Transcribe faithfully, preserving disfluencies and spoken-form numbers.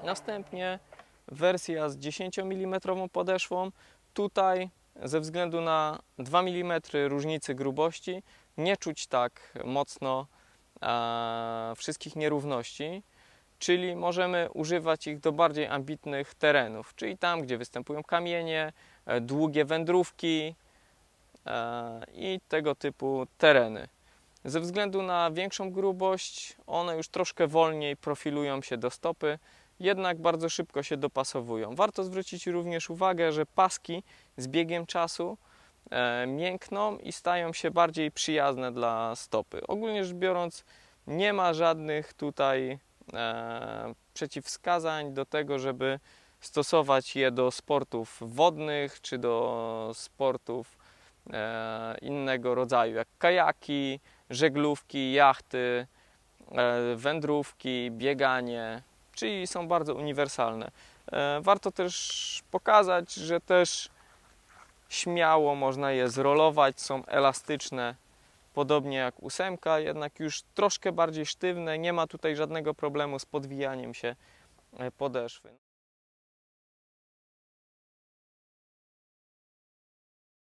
Następnie wersja z dziesięciomilimetrową podeszwą. Tutaj ze względu na dwa milimetry różnicy grubości nie czuć tak mocno e, wszystkich nierówności, czyli możemy używać ich do bardziej ambitnych terenów, czyli tam, gdzie występują kamienie, e, długie wędrówki e, i tego typu tereny. Ze względu na większą grubość one już troszkę wolniej profilują się do stopy, jednak bardzo szybko się dopasowują. Warto zwrócić również uwagę, że paski z biegiem czasu e, miękną i stają się bardziej przyjazne dla stopy. Ogólnie rzecz biorąc, nie ma żadnych tutaj e, przeciwwskazań do tego, żeby stosować je do sportów wodnych czy do sportów e, innego rodzaju, jak kajaki, żeglówki, jachty, e, wędrówki, bieganie, czyli są bardzo uniwersalne. E, warto też pokazać, że też śmiało można je zrolować, są elastyczne, podobnie jak ósemka, jednak już troszkę bardziej sztywne, nie ma tutaj żadnego problemu z podwijaniem się podeszwy.